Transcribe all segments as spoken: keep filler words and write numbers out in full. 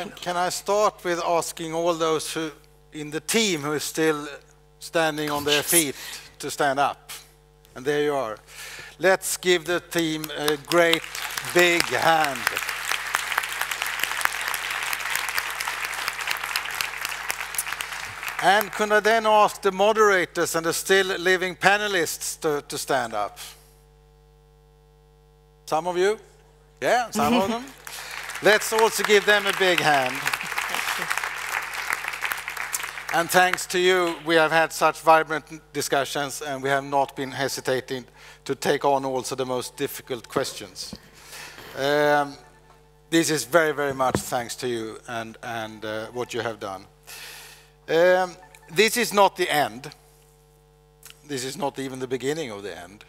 can, can I start with asking all those who in the team who is still standing on their feet to stand up? And there you are. Let's give the team a great big hand. And could I then ask the moderators and the still living panelists to, to stand up? Some of you? Yeah, some of them. Let's also give them a big hand. And thanks to you, we have had such vibrant discussions, and we have not been hesitating to take on also the most difficult questions. Um, this is very, very much thanks to you and, and uh, what you have done. Um, this is not the end. This is not even the beginning of the end.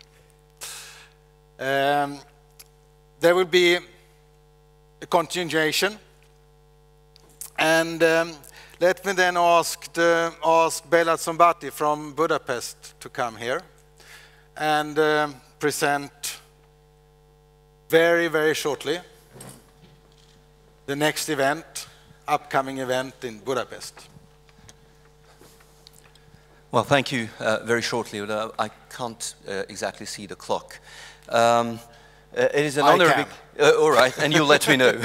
Um, there will be a continuation, and um, let me then ask, the, ask Bela Zombati from Budapest to come here and um, present very, very shortly the next event, upcoming event in Budapest. Well, thank you uh, very shortly. Uh, I can't uh, exactly see the clock. Um, uh, it is an I honor. can. Uh, all right, and you'll let me know.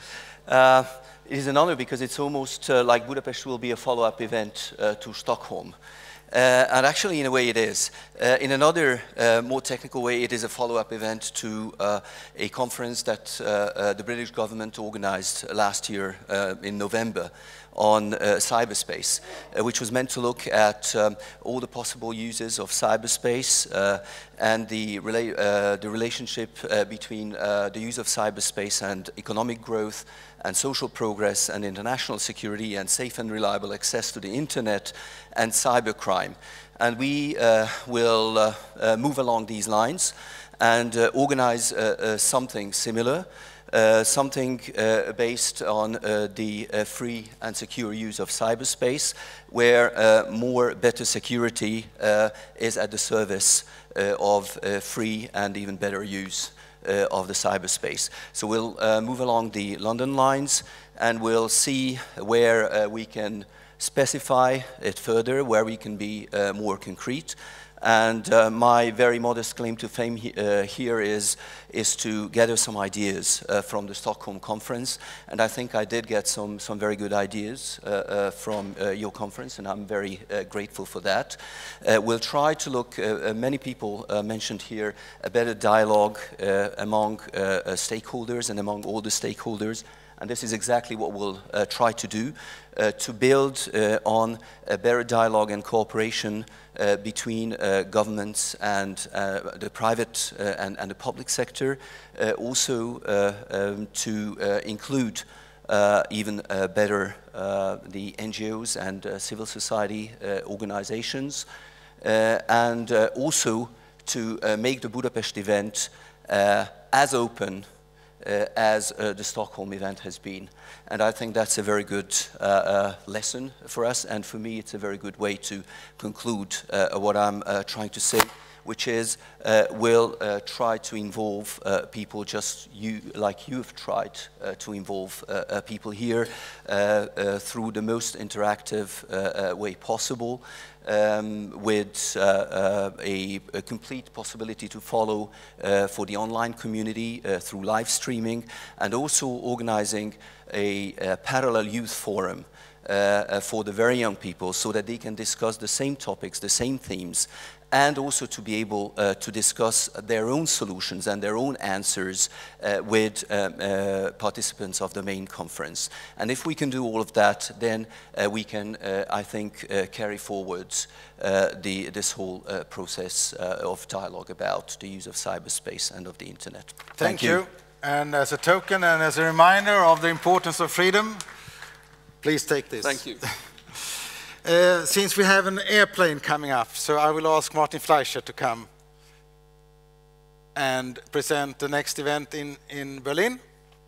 Uh, it is an honor because it's almost uh, like Budapest will be a follow-up event uh, to Stockholm. Uh, and actually, in a way, it is. Uh, in another, uh, more technical way, it is a follow-up event to uh, a conference that uh, uh, the British government organized last year uh, in November on uh, cyberspace, uh, which was meant to look at um, all the possible uses of cyberspace uh, and the, rela uh, the relationship uh, between uh, the use of cyberspace and economic growth and social progress and international security and safe and reliable access to the internet and cybercrime. And we uh, will uh, uh, move along these lines and uh, organize uh, uh, something similar. Uh, something uh, based on uh, the uh, free and secure use of cyberspace, where uh, more better security uh, is at the service uh, of uh, free and even better use uh, of the cyberspace. So we'll uh, move along the London lines, and we'll see where uh, we can specify it further, where we can be uh, more concrete. And uh, my very modest claim to fame he uh, here is, is to gather some ideas uh, from the Stockholm conference. And I think I did get some, some very good ideas uh, uh, from uh, your conference, and I'm very uh, grateful for that. Uh, we'll try to look, uh, uh, many people uh, mentioned here, a better dialogue uh, among uh, uh, stakeholders and among all the stakeholders. And this is exactly what we'll uh, try to do, uh, to build uh, on a better dialogue and cooperation uh, between uh, governments and uh, the private uh, and, and the public sector, uh, also uh, um, to uh, include uh, even uh, better uh, the N G Os and uh, civil society uh, organizations, uh, and uh, also to uh, make the Budapest event uh, as open Uh, as uh, the Stockholm event has been. And I think that's a very good uh, uh, lesson for us, and for me it's a very good way to conclude uh, what I'm uh, trying to say, which is uh, we'll uh, try to involve uh, people just you, like you've tried uh, to involve uh, uh, people here uh, uh, through the most interactive uh, uh, way possible. Um, with uh, uh, a, a complete possibility to follow uh, for the online community uh, through live streaming, and also organizing a, a parallel youth forum uh, uh, for the very young people, so that they can discuss the same topics, the same themes, and also to be able uh, to discuss their own solutions and their own answers uh, with um, uh, participants of the main conference. And if we can do all of that, then uh, we can, uh, I think, uh, carry forward uh, the, this whole uh, process uh, of dialogue about the use of cyberspace and of the internet. Thank, Thank you. you. And as a token and as a reminder of the importance of freedom, please take this. Thank you. Uh, since we have an airplane coming up, so I will ask Martin Fleischer to come and present the next event in, in Berlin.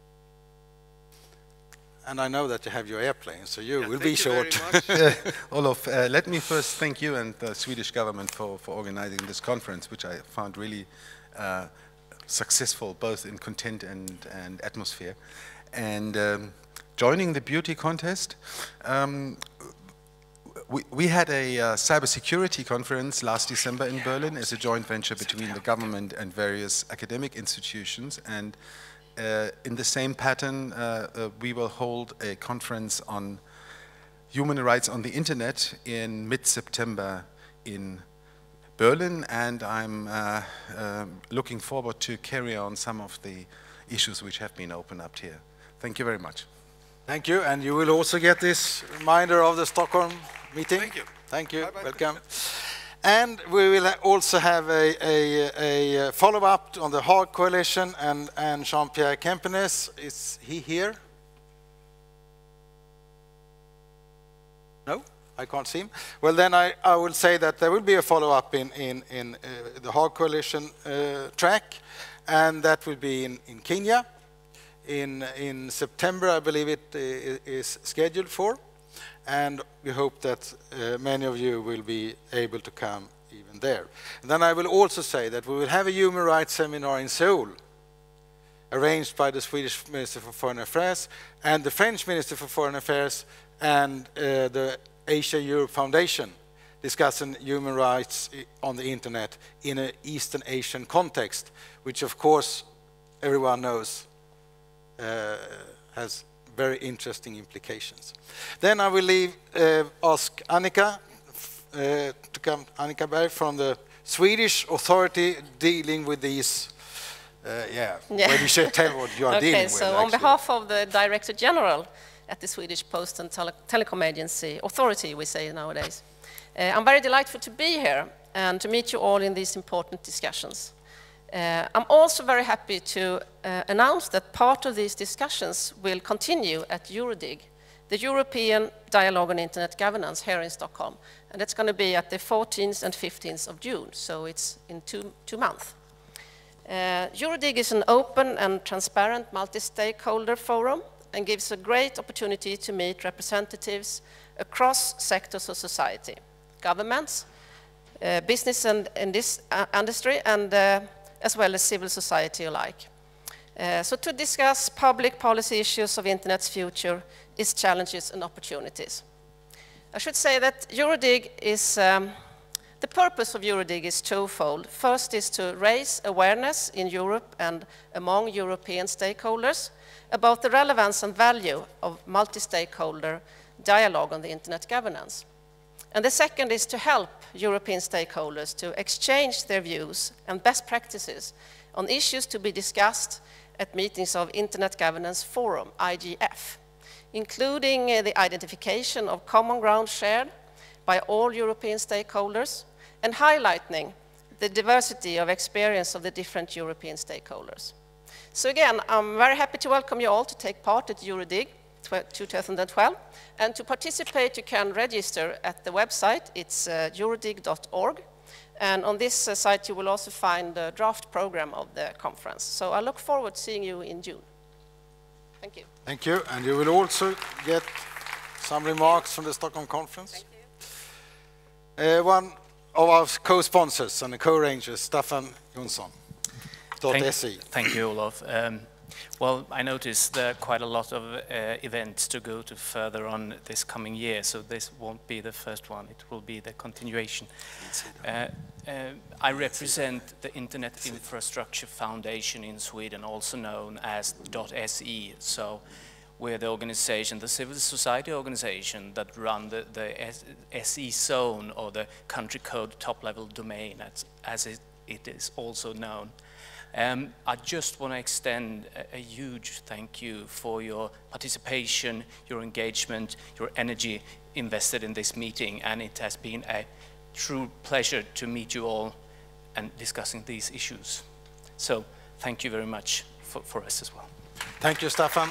And I know that you have your airplane, so you yeah, will be short. uh, Olof, uh, let me first thank you and the Swedish government for, for organizing this conference, which I found really uh, successful, both in content and, and atmosphere. And um, joining the beauty contest. Um, we, we had a uh, cybersecurity conference last December in Berlin as a joint venture between the government and various academic institutions, and uh, in the same pattern uh, uh, we will hold a conference on human rights on the internet in mid-September in Berlin, and I'm uh, uh, looking forward to carry on some of the issues which have been opened up here. Thank you very much. Thank you, and you will also get this reminder of the Stockholm meeting. Thank you. Thank you. Bye bye. Welcome. And we will also have a, a, a follow-up on the Hague Coalition, and, and Jean-Pierre Kempenes, is he here? No? I can't see him. Well, then I, I will say that there will be a follow-up in, in, in uh, the Hague Coalition uh, track, and that will be in, in Kenya. In, in September, I believe it uh, is scheduled for, and we hope that uh, many of you will be able to come even there. And then I will also say that we will have a human rights seminar in Seoul, arranged by the Swedish Minister for Foreign Affairs and the French Minister for Foreign Affairs and uh, the Asia-Europe Foundation, discussing human rights on the internet in an Eastern Asian context, which of course everyone knows uh, has very interesting implications. Then I will leave, uh, ask Annika uh, to come, Annika Berg from the Swedish authority dealing with these. Uh, yeah, yeah. Maybe you should tell what you are okay, dealing with. So actually. On behalf of the Director General at the Swedish Post and Tele Telecom Agency, Authority we say nowadays, uh, I'm very delighted to be here and to meet you all in these important discussions. Uh, I'm also very happy to uh, announce that part of these discussions will continue at Eurodig, the European Dialogue on Internet Governance here in Stockholm. And that's going to be at the fourteenth and fifteenth of June, so it's in two, two months. Uh, Eurodig is an open and transparent multi-stakeholder forum and gives a great opportunity to meet representatives across sectors of society, governments, uh, business and in this uh, industry, and uh, as well as civil society alike. Uh, so to discuss public policy issues of Internet's future, its challenges and opportunities. I should say that Eurodig is, um, the purpose of Eurodig is twofold. First is to raise awareness in Europe and among European stakeholders about the relevance and value of multi-stakeholder dialogue on the Internet governance. And the second is to help European stakeholders to exchange their views and best practices on issues to be discussed at meetings of Internet Governance Forum, I G F, including uh, the identification of common ground shared by all European stakeholders and highlighting the diversity of experience of the different European stakeholders. So again, I'm very happy to welcome you all to take part at Eurodig two thousand twelve. And to participate, you can register at the website. It's uh, eurodig dot org. And on this uh, site, you will also find the draft program of the conference. So I look forward to seeing you in June. Thank you. Thank you. And you will also get some remarks from the Stockholm conference. Thank you. Uh, one of our co-sponsors and the co-arrangers, Staffan Jonsson, Thank, thank you, Olof. Um, well, I noticed there are quite a lot of uh, events to go to further on this coming year, so this won't be the first one, it will be the continuation. Uh, uh, I represent the Internet Infrastructure Foundation in Sweden, also known as .se, so we're the organization, the civil society organization that run the, the S E zone, or the country code top-level domain, as, as it, it is also known. Um, I just want to extend a, a huge thank you for your participation, your engagement, your energy invested in this meeting, and it has been a true pleasure to meet you all and discussing these issues. So thank you very much for, for us as well. Thank you, Staffan.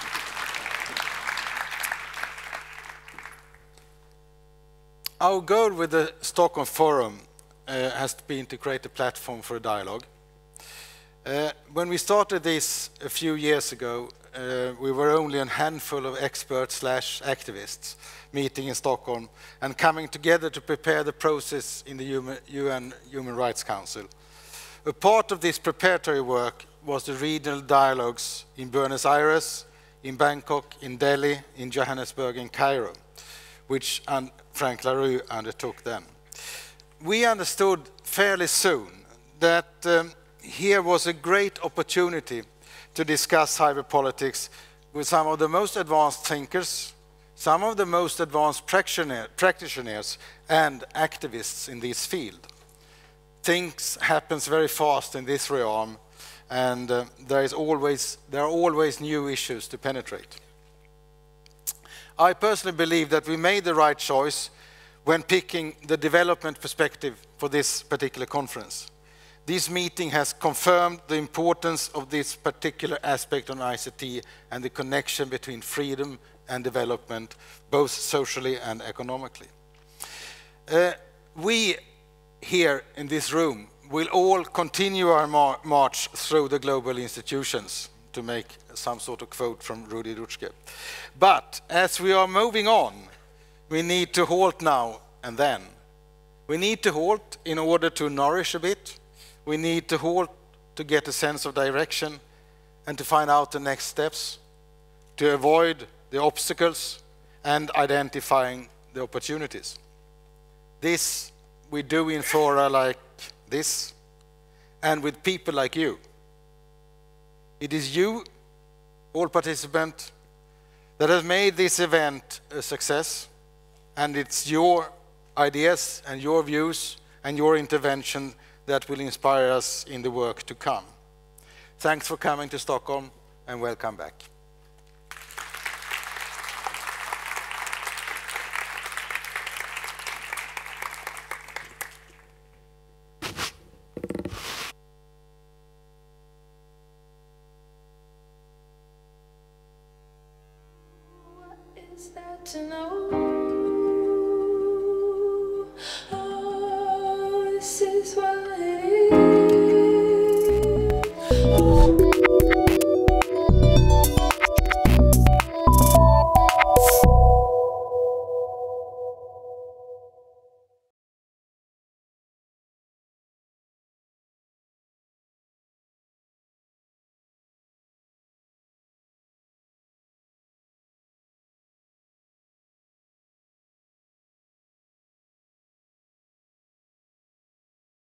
Our goal with the Stockholm Forum uh, has been to create a platform for a dialogue. Uh, when we started this a few years ago, uh, we were only a handful of experts slash activists meeting in Stockholm and coming together to prepare the process in the U N Human Rights Council. A part of this preparatory work was the regional dialogues in Buenos Aires, in Bangkok, in Delhi, in Johannesburg, in Cairo, which Frank La Rue undertook then. We understood fairly soon that um, here was a great opportunity to discuss cyber politics with some of the most advanced thinkers, some of the most advanced practitioners and activists in this field. Things happen very fast in this realm, and uh, there, is always, there are always new issues to penetrate. I personally believe that we made the right choice when picking the development perspective for this particular conference. This meeting has confirmed the importance of this particular aspect on I C T and the connection between freedom and development, both socially and economically. Uh, we here in this room will all continue our mar march through the global institutions, to make some sort of quote from Rudi Dutschke. But as we are moving on, we need to halt now and then. We need to halt in order to nourish a bit. We need to halt to get a sense of direction and to find out the next steps, to avoid the obstacles and identifying the opportunities. This we do in fora like this and with people like you. It is you, all participants, that has made this event a success, and it's your ideas and your views and your intervention that will inspire us in the work to come. Thanks for coming to Stockholm, and welcome back. What is there to know?